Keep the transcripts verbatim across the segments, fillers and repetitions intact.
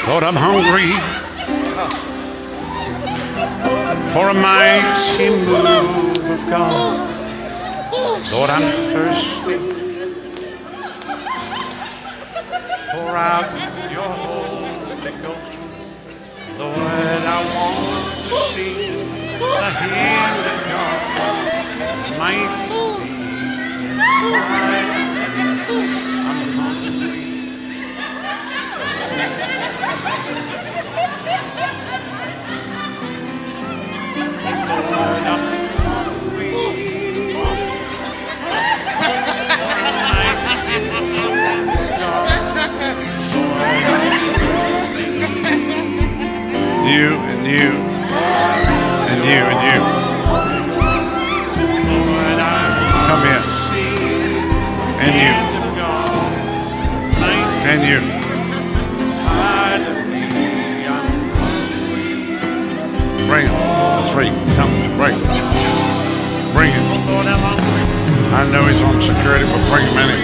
Lord, I'm hungry for a mighty move of God. Lord, I'm thirsty. Pour out your Holy Ghost. Lord, I want to see the hand of God mighty inside. I'm hungry. Lord, I'm hungry. You and you and you and you. Come here. And you. And you. Bring it. The three. Come. Bring it. Bring it. I know he's on security, but bring him in here.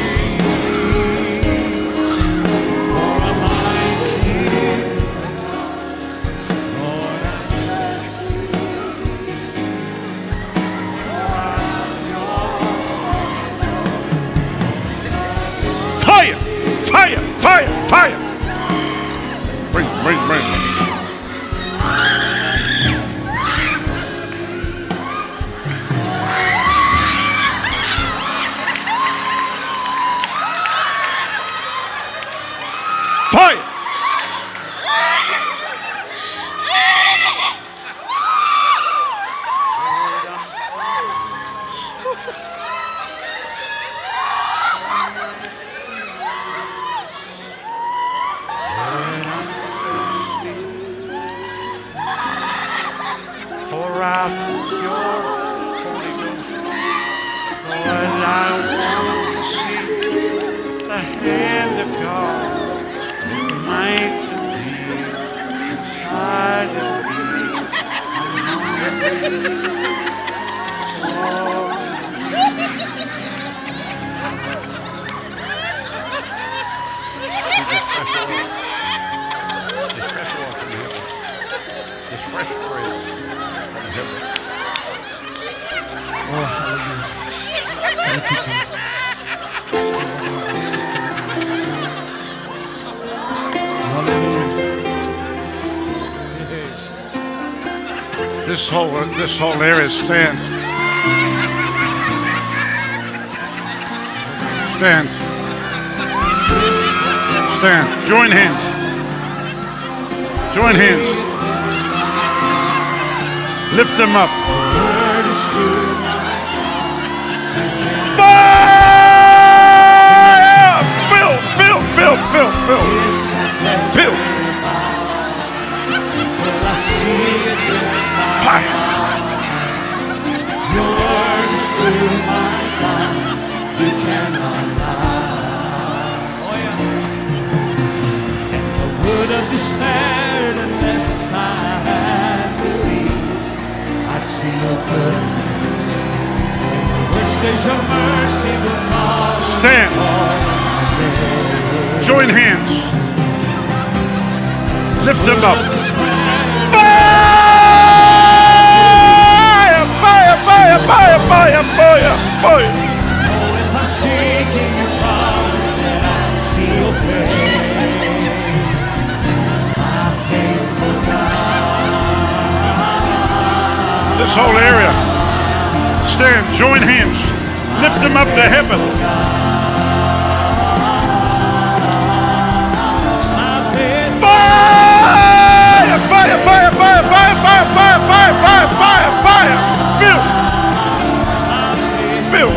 Fire! Fire! Fire! Bring, bring, bring. Fire! Pour out your Holy Ghost. Lord, I want to see the hand of God mightily inside of me. This fresh bread. Oh, hallelujah. Thank you, Jesus. Hallelujah. This whole this whole area, stand. Stand. Stand. Join hands. Join hands. Lift them up. Fire! Fill, fill, fill, fill, fill. Fill. Fire. Yours through my God, you cannot lie. Oh, yeah. And I would have despaired unless I had believed I'd see your goodness. And the word says your mercy will follow. Stand. Join hands. Lift them up. Fire! Fire! Fire! Fire! Fire! Fire! Fire! Oh, if I'm seeking your promise, then I see your face. My faithful God. This whole area. Stand. Join hands. Lift them up to heaven. Fire! Fire! Fire! Fire! Fire! Fire! Fire! Fire! Fire! Fire! Fire! Fill! Fill!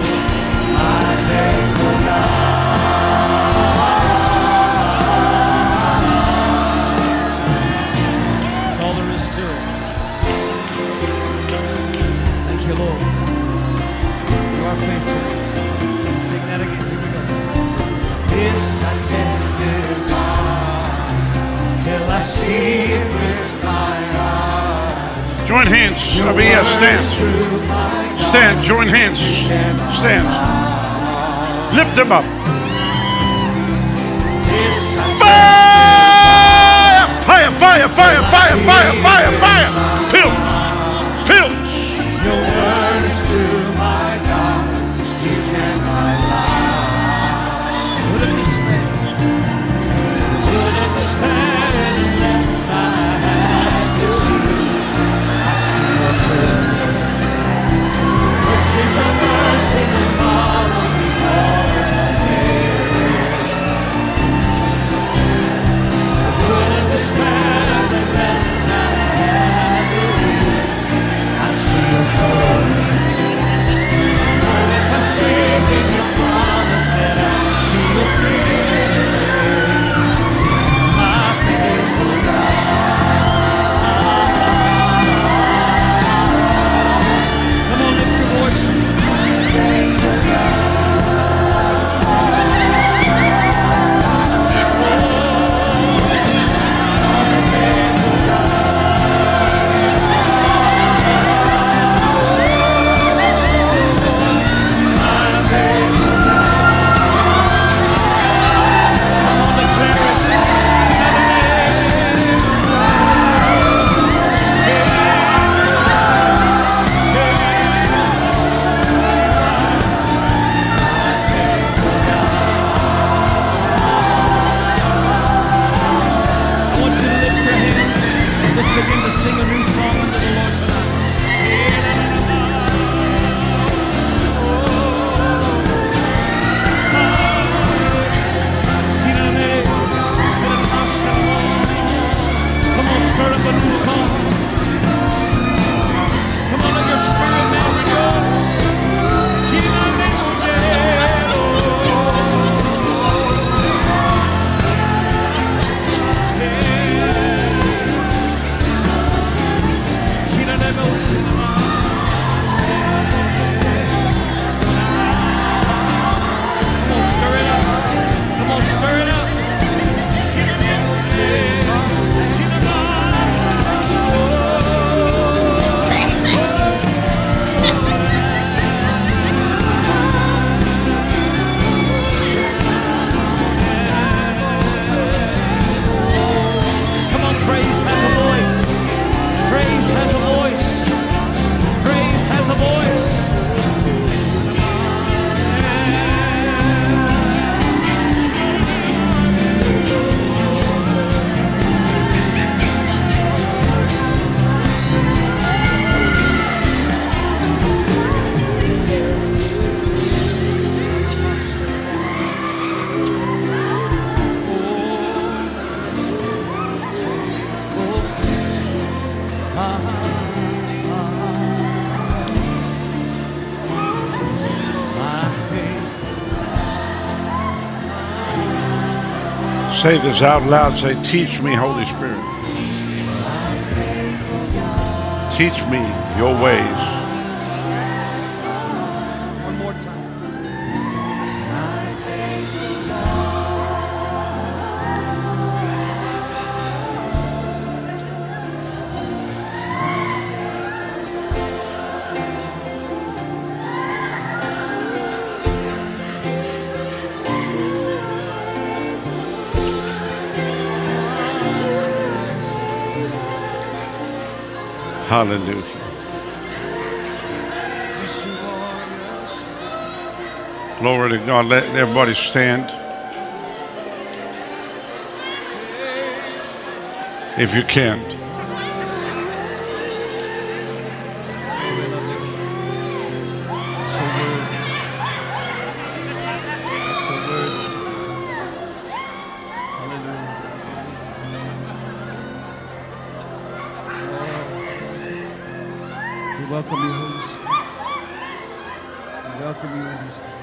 That's all there is to it. Thank you, Lord. You are faithful. Sing that again. Here we go. This I testify till I see it with my eyes. Join hands. Avia, stand. Stand. Join hands. Stand. Lift them up. This I Fire! fire, fire, fire, fire, fire, fire. Fill us. Fill us. Your word is true, my God. You cannot lie. Would it despair? Would it despair unless I had you? I see your goodness. Mercies and mercies that follow me all the day. Would it despair unless I had you? I see your glory. If I'm seeking your promise, then I see your grace. My faithful God. Come on, lift your voice. My faithful God. Just begin to sing a new song unto the Lord tonight. Come on, stir up a new song. Come on, let your spirit man rejoice. Stir it up. Come on, praise has a voice. Praise has a voice. Praise has a voice. Say this out loud. Say, teach me, Holy Spirit. Teach me your ways. One more time. Hallelujah. Glory to God. Let everybody stand. If you can. Welcome you, Holy Spirit. We welcome you, Holy Spirit.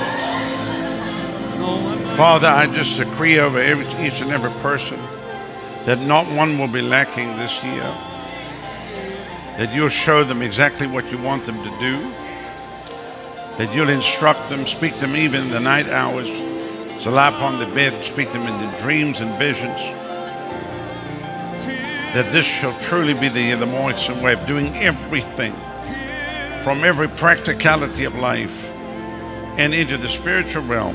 Father, I just decree over every, each and every person that not one will be lacking this year, that you'll show them exactly what you want them to do, that you'll instruct them, speak to them even in the night hours, to lie upon the bed, speak to them in the dreams and visions, that this shall truly be the year, the more excellent way of doing everything, from every practicality of life and into the spiritual realm.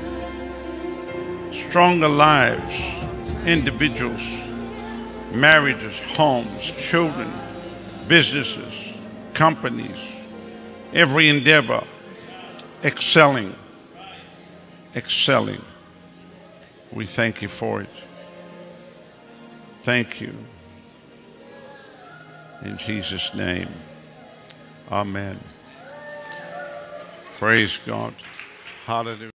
Stronger lives, individuals, marriages, homes, children, businesses, companies, every endeavor, excelling, excelling. We thank you for it. Thank you. In Jesus' name, amen. Praise God. Hallelujah.